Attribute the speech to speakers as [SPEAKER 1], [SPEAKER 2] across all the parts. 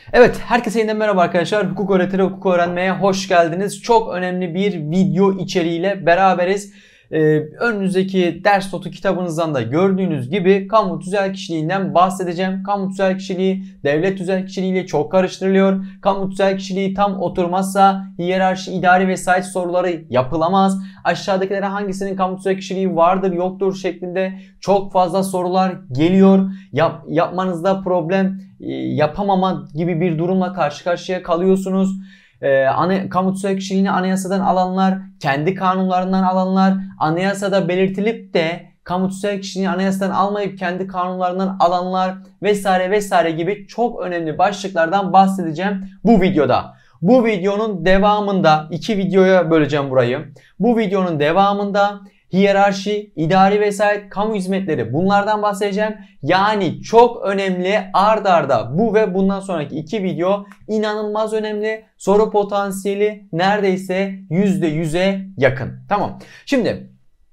[SPEAKER 1] Evet, herkese yeniden merhaba arkadaşlar. Hukuk öğretiri, hukuk öğrenmeye hoş geldiniz. Çok önemli bir video içeriğiyle beraberiz. Önünüzdeki ders notu kitabınızdan da gördüğünüz gibi kamu tüzel kişiliğinden bahsedeceğim. Kamu tüzel kişiliği devlet tüzel kişiliğiyle çok karıştırılıyor. Kamu tüzel kişiliği tam oturmazsa hiyerarşi, idari vesayet soruları yapılamaz. Aşağıdakilere hangisinin kamu tüzel kişiliği vardır yoktur şeklinde çok fazla sorular geliyor. Yapmanızda problem, yapamama gibi bir durumla karşı karşıya kalıyorsunuz. Kamu tüzel kişiliğini anayasadan alanlar, kendi kanunlarından alanlar, anayasada belirtilip de kamu tüzel kişiliğini anayasadan almayıp kendi kanunlarından alanlar vesaire vesaire gibi çok önemli başlıklardan bahsedeceğim bu videoda. Bu videonun devamında, iki videoya böleceğim burayı. Bu videonun devamında hiyerarşi, idari vesayet, kamu hizmetleri, bunlardan bahsedeceğim. Yani çok önemli, ard arda bu ve bundan sonraki iki video inanılmaz önemli. Soru potansiyeli neredeyse %100'e yakın. Tamam. Şimdi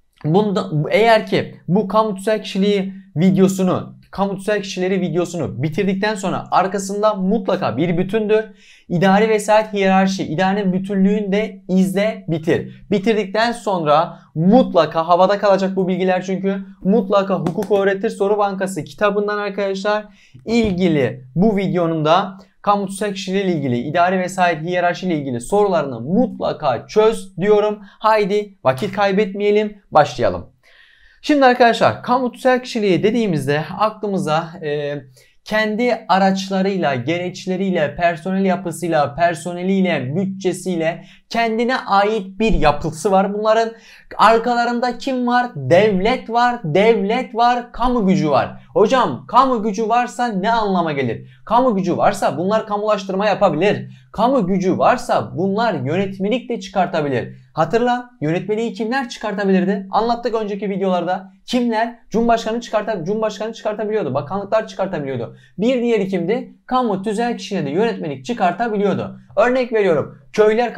[SPEAKER 1] eğer ki bu kamu tüzel kişiliği videosunu, kamu tüzel kişileri videosunu bitirdikten sonra arkasında mutlaka bir bütündür. İdari vesayet, hiyerarşi, idarenin bütünlüğünü de izle, bitir. Bitirdikten sonra mutlaka havada kalacak bu bilgiler, çünkü mutlaka Hukuk Öğretir Soru Bankası kitabından arkadaşlar ilgili bu videonun da kamu tüzel kişiliği ile ilgili, idari vesayet, hiyerarşi ile ilgili sorularını mutlaka çöz diyorum. Haydi vakit kaybetmeyelim, başlayalım. Şimdi arkadaşlar kamu tüzel kişiliği dediğimizde aklımıza kendi araçlarıyla, gereçleriyle, personel yapısıyla, personeliyle, bütçesiyle kendine ait bir yapısı var. Bunların arkalarında kim var? Devlet var, devlet var, kamu gücü var. Hocam kamu gücü varsa ne anlama gelir? Kamu gücü varsa bunlar kamulaştırma yapabilir. Kamu gücü varsa bunlar yönetmelik de çıkartabilir. Hatırla, yönetmeliği kimler çıkartabilirdi? Anlattık önceki videolarda. Kimler? Cumhurbaşkanı çıkartabiliyordu. Bakanlıklar çıkartabiliyordu. Bir diğeri kimdi? Kamu tüzel kişiliğine de yönetmelik çıkartabiliyordu. Örnek veriyorum. Köyler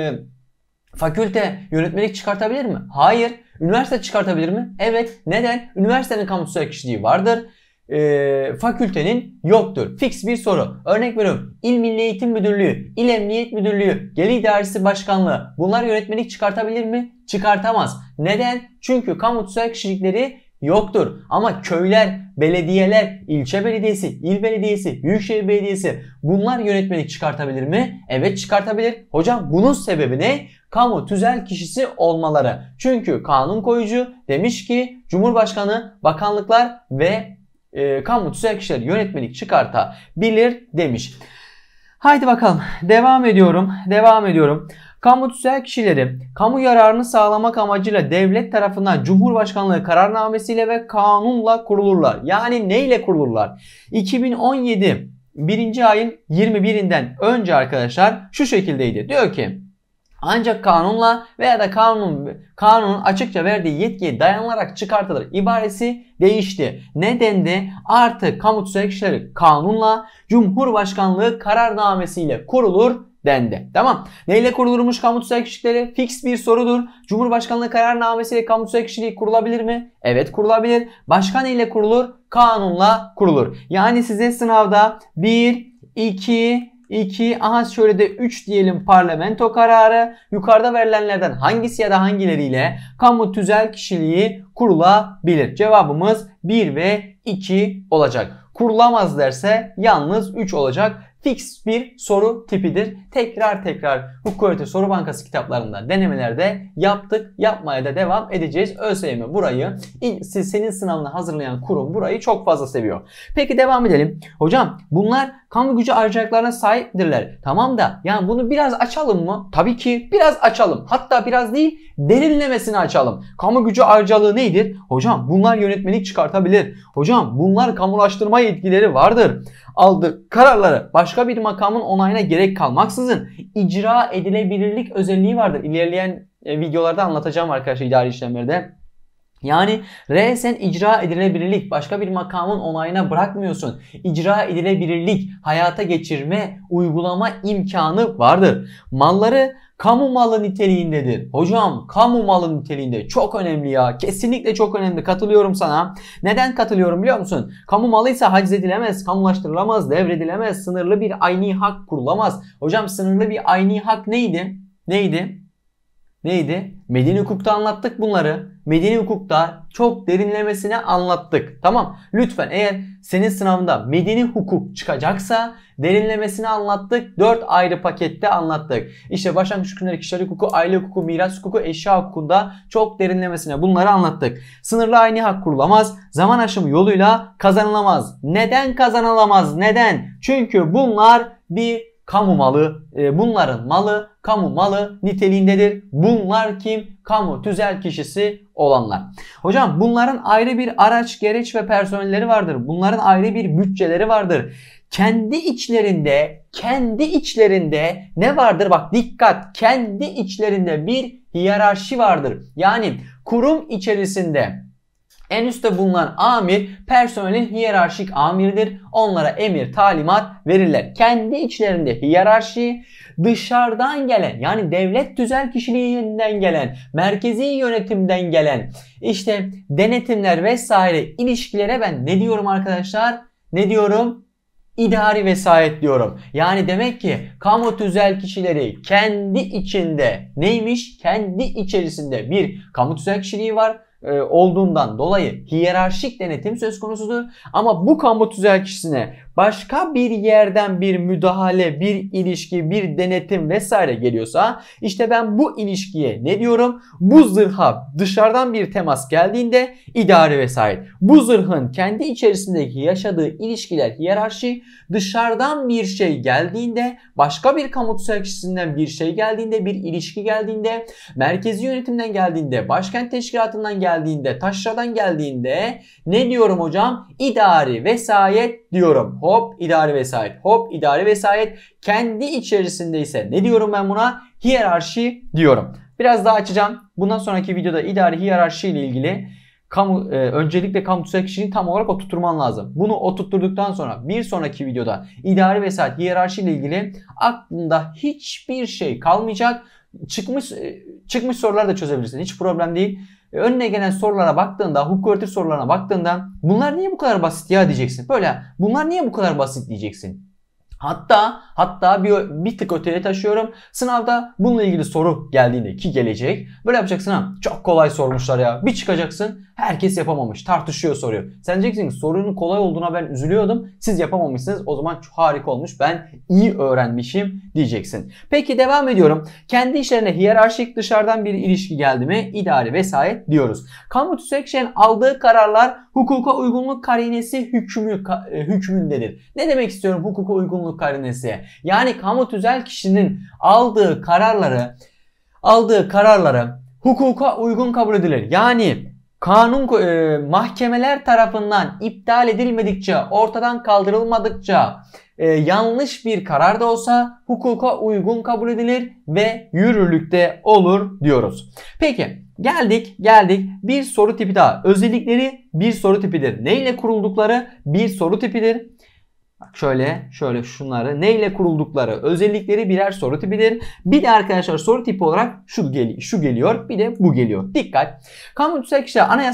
[SPEAKER 1] fakülte yönetmelik çıkartabilir mi? Hayır. Üniversite çıkartabilir mi? Evet. Neden? Üniversitenin kamu tüzel kişiliği vardır. Fakültenin yoktur. Fix bir soru. Örnek veriyorum. İl Milli Eğitim Müdürlüğü, İl Emniyet Müdürlüğü, Gelir İdaresi Başkanlığı, bunlar yönetmelik çıkartabilir mi? Çıkartamaz. Neden? Çünkü kamu tüzel kişilikleri yoktur. Ama köyler, belediyeler, ilçe belediyesi, il belediyesi, büyükşehir belediyesi, bunlar yönetmelik çıkartabilir mi? Evet, çıkartabilir. Hocam bunun sebebi ne? Kamu tüzel kişisi olmaları. Çünkü kanun koyucu demiş ki Cumhurbaşkanı, bakanlıklar ve kamu tüzel kişiler yönetmelik çıkartabilir demiş. Haydi bakalım. Devam ediyorum. Kamu tüzel kişileri kamu yararını sağlamak amacıyla devlet tarafından Cumhurbaşkanlığı kararnamesiyle ve kanunla kurulurlar. Yani neyle kurulurlar? 2017 1. ayın 21'inden önce arkadaşlar şu şekildeydi. Diyor ki ancak kanunla veya da kanunun açıkça verdiği yetkiye dayanılarak çıkartılır ibaresi değişti. Nedendi? Artık kamu tüzel kişileri kanunla, Cumhurbaşkanlığı kararnamesiyle kurulur dendi. Tamam. Neyle kurulurmuş kamu tüzel kişilikleri? Fix bir sorudur. Cumhurbaşkanlığı kararnamesiyle kamu tüzel kişiliği kurulabilir mi? Evet, kurulabilir. Başka neyle kurulur? Kanunla kurulur. Yani size sınavda 1, 2, aha şöyle de 3 diyelim parlamento kararı, yukarıda verilenlerden hangisi ya da hangileriyle kamu tüzel kişiliği kurulabilir? Cevabımız 1 ve 2 olacak. Kurulamaz derse yalnız 3 olacak. Fix bir soru tipidir. Tekrar Hukuk Öğretir Soru Bankası kitaplarında denemelerde yaptık. Yapmaya da devam edeceğiz. ÖSYM burayı, senin sınavını hazırlayan kurum burayı çok fazla seviyor. Peki devam edelim. Hocam bunlar kamu gücü ayrıcalıklarına sahiptirler. Tamam da yani bunu biraz açalım mı? Tabii ki biraz açalım. Hatta biraz değil, derinlemesine açalım. Kamu gücü ayrıcalığı nedir? Hocam bunlar yönetmelik çıkartabilir. Hocam bunlar kamulaştırma yetkileri vardır. Aldığı kararları başka bir makamın onayına gerek kalmaksızın icra edilebilirlik özelliği vardır. İlerleyen videolarda anlatacağım arkadaşlar idari işlemlerde. Yani resen icra edilebilirlik, başka bir makamın onayına bırakmıyorsun. İcra edilebilirlik, hayata geçirme, uygulama imkanı vardır. Malları kamu malı niteliğindedir. Hocam kamu malı niteliğinde çok önemli ya. Kesinlikle çok önemli. Katılıyorum sana. Neden katılıyorum biliyor musun? Kamu malıysa haciz edilemez, kamulaştırılamaz, devredilemez, sınırlı bir ayni hak kurulamaz. Hocam sınırlı bir ayni hak neydi? Neydi? Medeni hukukta anlattık bunları. Medeni hukukta çok derinlemesine anlattık. Tamam. Lütfen eğer senin sınavında medeni hukuk çıkacaksa derinlemesine anlattık. 4 ayrı pakette anlattık. İşte başlangıç hükümleri, kişiler hukuku, aile hukuku, miras hukuku, eşya hukukunda çok derinlemesine bunları anlattık. Sınırlı ayni hak kurulamaz. Zaman aşımı yoluyla kazanılamaz. Neden kazanılamaz? Neden? Çünkü bunlar bir kamu malı. Bunların malı kamu malı niteliğindedir. Bunlar kim? Kamu tüzel kişisi olanlar. Hocam bunların ayrı bir araç, gereç ve personelleri vardır. Bunların ayrı bir bütçeleri vardır. Kendi içlerinde ne vardır? Bak dikkat. Kendi içlerinde bir hiyerarşi vardır. Yani kurum içerisinde en üstte bulunan amir personelin hiyerarşik amiridir. Onlara emir, talimat verirler. Kendi içlerinde hiyerarşi, dışarıdan gelen yani devlet tüzel kişiliğinden gelen, merkezi yönetimden gelen işte denetimler vesaire ilişkilere ben ne diyorum arkadaşlar? Ne diyorum? İdari vesayet diyorum. Yani demek ki kamu tüzel kişileri kendi içinde neymiş? Kendi içerisinde bir kamu tüzel kişiliği var olduğundan dolayı hiyerarşik denetim söz konusudur. Ama bu kamu tüzel kişisine başka bir yerden bir müdahale, bir ilişki, bir denetim vesaire geliyorsa işte ben bu ilişkiye ne diyorum? Bu zırha dışarıdan bir temas geldiğinde idari vesayet. Bu zırhın kendi içerisindeki yaşadığı ilişkiler hiyerarşi, dışarıdan bir şey geldiğinde, başka bir kamu tüzel kişisinden bir şey geldiğinde, bir ilişki geldiğinde, merkezi yönetimden geldiğinde, başkent teşkilatından geldiğinde, taşradan geldiğinde ne diyorum hocam? İdari vesayet diyorum. Hop idari vesayet. Hop idari vesayet. Kendi içerisinde ise ne diyorum ben buna? Hiyerarşi diyorum. Biraz daha açacağım. Bundan sonraki videoda idari hiyerarşi ile ilgili öncelikle kamu tüzel kişiliğini tam olarak oturtman lazım. Bunu oturtturduktan sonra bir sonraki videoda idari vesayet hiyerarşi ile ilgili aklında hiçbir şey kalmayacak. Çıkmış soruları da çözebilirsin. Hiç problem değil. Önüne gelen sorulara baktığında, hukuk öğretim sorularına baktığında bunlar niye bu kadar basit ya diyeceksin. Böyle bunlar niye bu kadar basit diyeceksin. Hatta bir tık öteye taşıyorum. Sınavda bununla ilgili soru geldiğinde ki gelecek. Böyle yapacaksın ha. Çok kolay sormuşlar ya. Bir çıkacaksın. Herkes yapamamış. Tartışıyor soruyor. Sen diyeceksin ki sorunun kolay olduğuna ben üzülüyordum. Siz yapamamışsınız. O zaman çok harika olmuş. Ben iyi öğrenmişim diyeceksin. Peki devam ediyorum. Kendi işlerine hiyerarşik dışarıdan bir ilişki geldi mi idari vesayet diyoruz. Kamu tüzel kişinin aldığı kararlar hukuka uygunluk karinesi hükmündedir. Ne demek istiyorum hukuka uygunluk karinesi? Yani kamu tüzel kişinin aldığı kararları hukuka uygun kabul edilir. Yani mahkemeler tarafından iptal edilmedikçe, ortadan kaldırılmadıkça yanlış bir karar da olsa hukuka uygun kabul edilir ve yürürlükte olur diyoruz. Peki geldik bir soru tipi daha. Özellikleri bir soru tipidir. Neyle kuruldukları bir soru tipidir. Bak şöyle şunları neyle kuruldukları özellikleri birer soru tipidir. Bir de arkadaşlar soru tipi olarak şu geliyor bir de bu geliyor. Dikkat. Kamu tüzel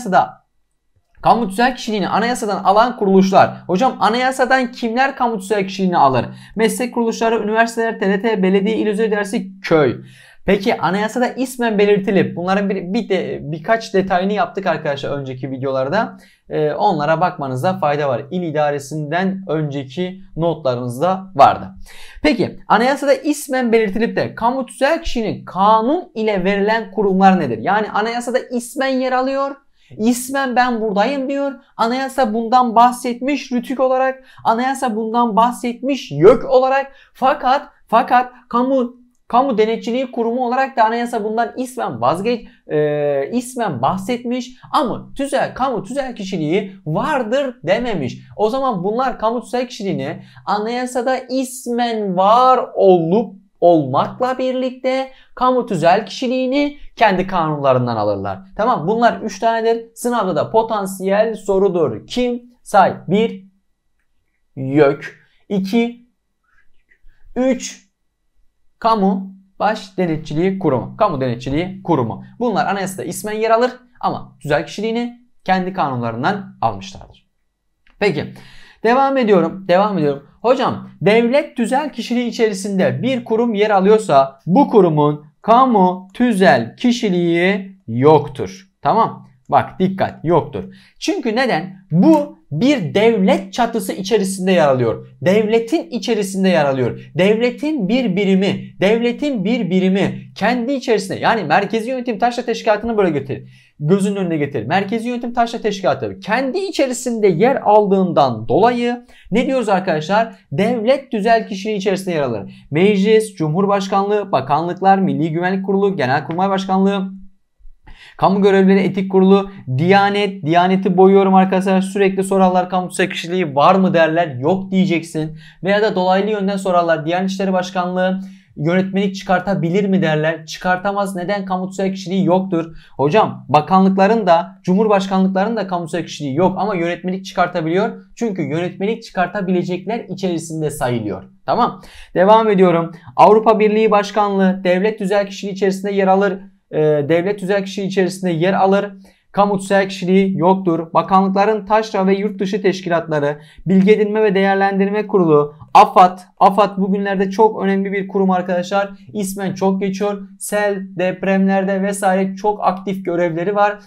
[SPEAKER 1] kişiliğini anayasadan alan kuruluşlar. Hocam anayasadan kimler kamu tüzel kişiliğini alır? Meslek kuruluşları, üniversiteler, TRT, belediye, il özel idaresi, köy. Peki anayasada ismen belirtilip bunların birkaç detayını yaptık arkadaşlar önceki videolarda. Onlara bakmanızda fayda var. İl idaresinden önceki notlarınızda vardı. Peki anayasada ismen belirtilip de kamu tüzel kişinin kanun ile verilen kurumlar nedir? Yani anayasada ismen yer alıyor. İsmen ben buradayım diyor. Anayasa bundan bahsetmiş rütük olarak. Anayasa bundan bahsetmiş yök olarak. Fakat Kamu Denetçiliği Kurumu olarak da anayasa bundan ismen bahsetmiş ama kamu tüzel kişiliği vardır dememiş. O zaman bunlar kamu tüzel kişiliğini anayasada ismen var olup olmakla birlikte kamu tüzel kişiliğini kendi kanunlarından alırlar. Tamam, bunlar 3 tanedir. Sınavda da potansiyel sorudur. Kim? Say. 1 YÖK, 2 3 Kamu Baş Denetçiliği Kurumu. Kamu Denetçiliği Kurumu. Bunlar anayasada ismen yer alır ama tüzel kişiliğini kendi kanunlarından almışlardır. Peki devam ediyorum. Hocam devlet tüzel kişiliği içerisinde bir kurum yer alıyorsa bu kurumun kamu tüzel kişiliği yoktur. Tamam. Bak dikkat, yoktur. Çünkü neden? Bu bir devlet çatısı içerisinde yer alıyor. Devletin içerisinde yer alıyor. Devletin bir birimi kendi içerisinde, yani Merkezi Yönetim Taşra Teşkilatı'nı böyle götür. Gözünün önüne getir. Merkezi Yönetim Taşra Teşkilatı kendi içerisinde yer aldığından dolayı ne diyoruz arkadaşlar? Devlet tüzel kişiliği içerisinde yer alır. Meclis, Cumhurbaşkanlığı, bakanlıklar, Milli Güvenlik Kurulu, Genelkurmay Başkanlığı, Kamu Görevlileri Etik Kurulu, Diyanet, Diyaneti boyuyorum arkadaşlar. Sürekli sorarlar, kamu tüzel kişiliği var mı derler. Yok diyeceksin. Veya da dolaylı yönden sorarlar. Diyanet İşleri Başkanlığı yönetmelik çıkartabilir mi derler. Çıkartamaz. Neden? Kamu tüzel kişiliği yoktur. Hocam bakanlıkların da, cumhurbaşkanlıkların da kamu tüzel kişiliği yok ama yönetmelik çıkartabiliyor. Çünkü yönetmelik çıkartabilecekler içerisinde sayılıyor. Tamam. Devam ediyorum. Avrupa Birliği Başkanlığı devlet tüzel kişiliği içerisinde yer alır. Devlet tüzel kişiliği içerisinde yer alır. Kamu tüzel kişiliği yoktur. Bakanlıkların taşra ve yurt dışı teşkilatları, Bilgi Edinme ve Değerlendirme Kurulu, AFAD bugünlerde çok önemli bir kurum arkadaşlar. İsmen çok geçiyor. Sel, depremlerde vesaire çok aktif görevleri var.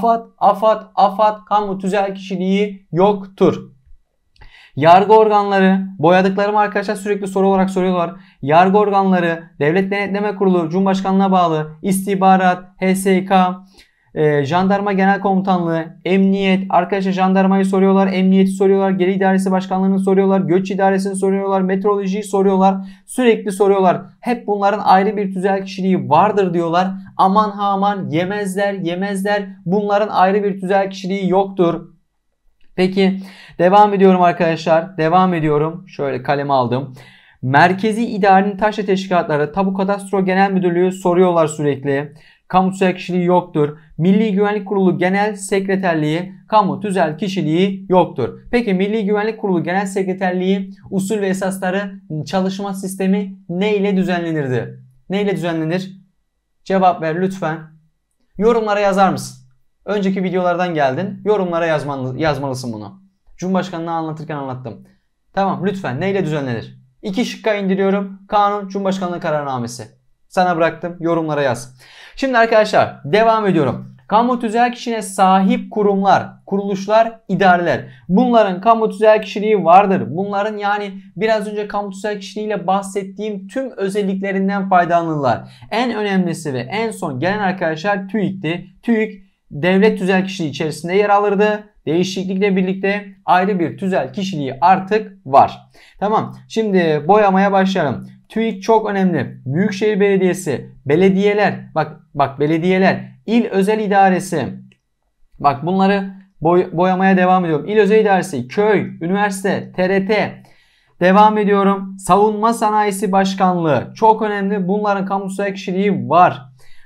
[SPEAKER 1] AFAD kamu tüzel kişiliği yoktur. Yargı organları, boyadıklarım arkadaşlar sürekli soru olarak soruyorlar. Yargı organları, Devlet Denetleme Kurulu, Cumhurbaşkanlığına bağlı, istihbarat, HSK, Jandarma Genel Komutanlığı, Emniyet, arkadaşlar jandarmayı soruyorlar, emniyeti soruyorlar, Geri İdaresi Başkanlığı'nı soruyorlar, Göç İdaresi'ni soruyorlar, meteorolojiyi soruyorlar, sürekli soruyorlar. Hep bunların ayrı bir tüzel kişiliği vardır diyorlar. Aman ha aman yemezler. Bunların ayrı bir tüzel kişiliği yoktur. Peki devam ediyorum arkadaşlar. Şöyle kaleme aldım. Merkezi İdarenin Taşra Teşkilatları, Tapu Kadastro Genel Müdürlüğü soruyorlar sürekli. Kamu tüzel kişiliği yoktur. Milli Güvenlik Kurulu Genel Sekreterliği kamu tüzel kişiliği yoktur. Peki Milli Güvenlik Kurulu Genel Sekreterliği usul ve esasları, çalışma sistemi ne ile düzenlenirdi? Ne ile düzenlenir? Cevap ver lütfen. Yorumlara yazar mısın? Önceki videolardan geldin. Yorumlara yazmalısın bunu. Cumhurbaşkanlığı anlatırken anlattım. Tamam lütfen neyle düzenlenir? 2 şıkka indiriyorum. Kanun, Cumhurbaşkanlığı kararnamesi. Sana bıraktım. Yorumlara yaz. Şimdi arkadaşlar devam ediyorum. Kamu tüzel kişiliğine sahip kurumlar, kuruluşlar, idareler. Bunların kamu tüzel kişiliği vardır. Bunların yani biraz önce kamu tüzel kişiliğiyle bahsettiğim tüm özelliklerinden faydalanırlar. En önemlisi ve en son gelen arkadaşlar TÜİK'ti. TÜİK devlet tüzel kişiliği içerisinde yer alırdı. Değişiklikle birlikte ayrı bir tüzel kişiliği artık var. Tamam. Şimdi boyamaya başlayalım. TÜİK çok önemli. Büyükşehir Belediyesi, belediyeler, bak belediyeler, İl Özel İdaresi. Bak bunları boyamaya devam ediyorum. İl Özel İdaresi, köy, üniversite, TRT. Devam ediyorum. Savunma Sanayisi Başkanlığı. Çok önemli. Bunların kamusal kişiliği var.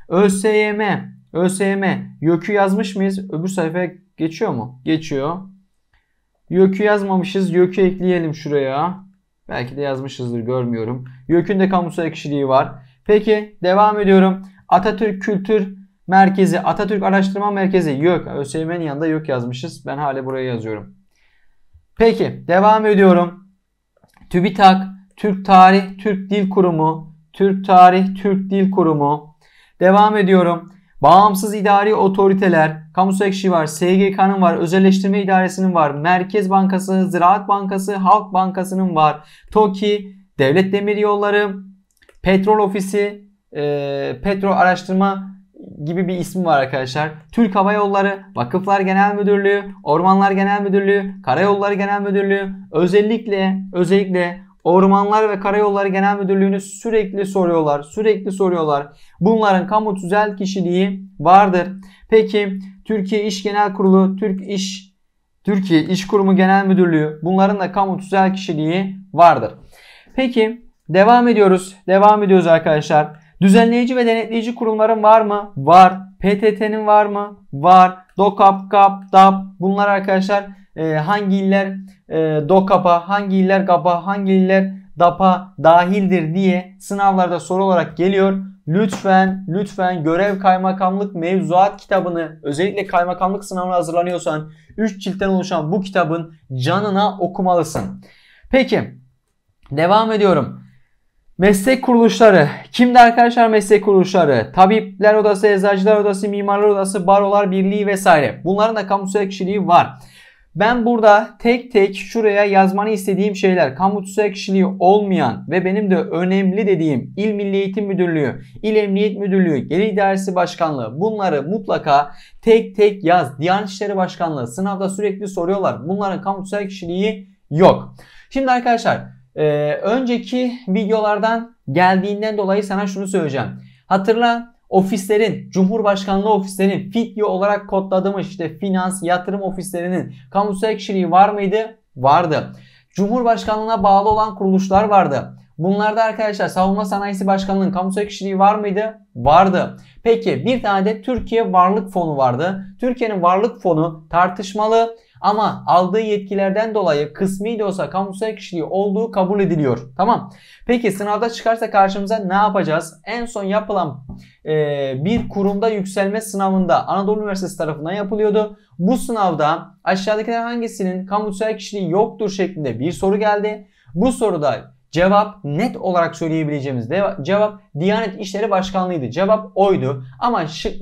[SPEAKER 1] ÖSYM. YÖK'ü yazmış mıyız? Öbür sayfaya geçiyor mu? Geçiyor. YÖK'ü yazmamışız. YÖK'ü ekleyelim şuraya. Belki de yazmışızdır, görmüyorum. YÖK'ün de kamusal kişiliği var. Peki devam ediyorum. Atatürk Kültür Merkezi, Atatürk Araştırma Merkezi, YÖK. ÖSYM'nin yanında YÖK yazmışız. Ben hala buraya yazıyorum. Peki devam ediyorum. TÜBİTAK, Türk Tarih Türk Dil Kurumu, Türk Tarih Türk Dil Kurumu. Devam ediyorum. Bağımsız idari otoriteler, kamusal kişi var, SGK'nın var, özelleştirme idaresinin var, Merkez Bankası, Ziraat Bankası, Halk Bankası'nın var, TOKİ, Devlet Demiryolları, Petrol Ofisi, Petrol Araştırma gibi bir ismi var arkadaşlar. Türk Hava Yolları, Vakıflar Genel Müdürlüğü, Ormanlar Genel Müdürlüğü, Karayolları Genel Müdürlüğü, özellikle Ormanlar ve Karayolları Genel Müdürlüğü'nü sürekli soruyorlar. Bunların kamu tüzel kişiliği vardır. Peki Türkiye İş Genel Kurulu, Türkiye İş Kurumu Genel Müdürlüğü, bunların da kamu tüzel kişiliği vardır. Peki Devam ediyoruz. Devam ediyoruz arkadaşlar. Düzenleyici ve denetleyici kurumların var mı? Var. PTT'nin var mı? Var. DOKAP, KAP, DAP. Bunlar arkadaşlar hangi iller DOKAP'a, hangi iller GAP'a, hangi iller DAP'a dahildir diye sınavlarda soru olarak geliyor. Lütfen görev kaymakamlık mevzuat kitabını, özellikle kaymakamlık sınavına hazırlanıyorsan 3 ciltten oluşan bu kitabın canına okumalısın. Peki devam ediyorum. Meslek kuruluşları. Kimdi arkadaşlar meslek kuruluşları? Tabipler Odası, Eczacılar Odası, Mimarlar Odası, Barolar Birliği vesaire. Bunların da kamusal kişiliği var. Ben burada tek tek şuraya yazmanı istediğim şeyler, kamusal kişiliği olmayan ve benim de önemli dediğim İl Milli Eğitim Müdürlüğü, İl Emniyet Müdürlüğü, Gelir İdaresi Başkanlığı, bunları mutlaka tek tek yaz. Diyanet İşleri Başkanlığı sınavda sürekli soruyorlar. Bunların kamusal kişiliği yok. Şimdi arkadaşlar önceki videolardan geldiğinden dolayı sana şunu söyleyeceğim. Hatırla, ofislerin, Cumhurbaşkanlığı ofislerinin FİTYO olarak kodladığımız işte finans, yatırım ofislerinin kamusal kişiliği var mıydı? Vardı. Cumhurbaşkanlığına bağlı olan kuruluşlar vardı. Bunlarda arkadaşlar Savunma Sanayisi Başkanlığı'nın kamusal kişiliği var mıydı? Vardı. Peki bir tane de Türkiye Varlık Fonu vardı. Türkiye'nin Varlık Fonu tartışmalı ama aldığı yetkilerden dolayı kısmi de olsa kamusal kişiliği olduğu kabul ediliyor. Tamam. Peki sınavda çıkarsa karşımıza ne yapacağız? En son yapılan bir kurumda yükselme sınavında Anadolu Üniversitesi tarafından yapılıyordu. Bu sınavda aşağıdakiler hangisinin kamusal kişiliği yoktur şeklinde bir soru geldi. Bu soruda cevap net olarak söyleyebileceğimiz cevap Diyanet İşleri Başkanlığı'ydı. Cevap oydu. Ama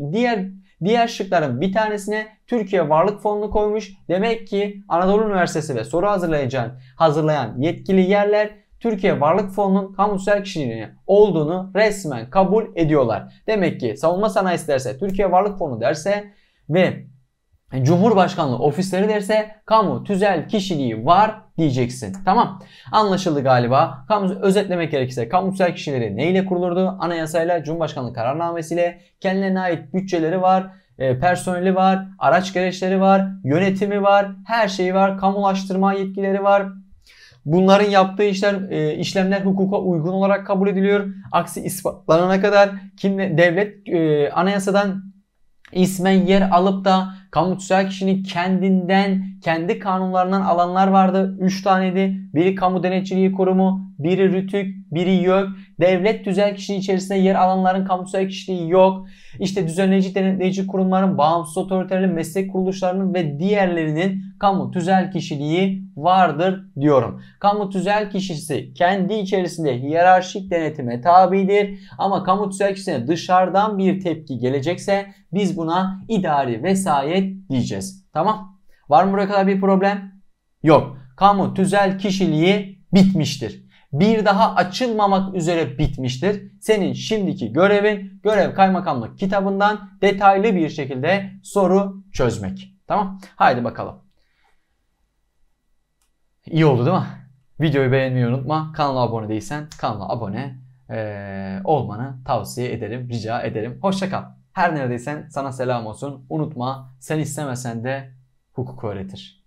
[SPEAKER 1] diğer şıkların bir tanesine Türkiye Varlık Fonu'nu koymuş. Demek ki Anadolu Üniversitesi ve soru hazırlayan yetkili yerler Türkiye Varlık Fonu'nun kamusal kişiliği olduğunu resmen kabul ediyorlar. Demek ki savunma sanayisi derse, Türkiye Varlık Fonu derse ve Cumhurbaşkanlığı ofisleri derse kamu tüzel kişiliği var diyeceksin. Tamam. Anlaşıldı galiba. Özetlemek gerekirse kamusal kişileri neyle kurulurdu? Anayasayla, Cumhurbaşkanlığı kararnamesiyle, kendilerine ait bütçeleri var, personeli var, araç gereçleri var, yönetimi var, her şeyi var, kamulaştırma yetkileri var. Bunların yaptığı işlemler hukuka uygun olarak kabul ediliyor. Aksi ispatlanana kadar devlet anayasadan ismen yer alıp da kamusal kişinin kendi kanunlarından alanlar vardı. 3 taneydi. Biri Kamu Denetçiliği Kurumu, biri RÜTÜK, biri YÖK. Devlet tüzel kişiliği içerisinde yer alanların kamusal kişiliği yok. İşte düzenleyici denetleyici kurumların, bağımsız otoritelerin, meslek kuruluşlarının ve diğerlerinin kamu tüzel kişiliği vardır diyorum. Kamu tüzel kişisi kendi içerisinde hiyerarşik denetime tabidir. Ama kamu tüzel kişisine dışarıdan bir tepki gelecekse biz buna idari vesayet diyeceğiz. Tamam. Var mı buraya kadar bir problem? Yok. Kamu tüzel kişiliği bitmiştir. Bir daha açılmamak üzere bitmiştir. Senin şimdiki görevin görev kaymakamlık kitabından detaylı bir şekilde soru çözmek. Tamam. Haydi bakalım. İyi oldu değil mi? Videoyu beğenmeyi unutma. Kanala abone değilsen kanala abone olmanı tavsiye ederim, rica ederim. Hoşça kal. Her neredeysen sana selam olsun. Unutma, sen istemesen de hukuk öğretir.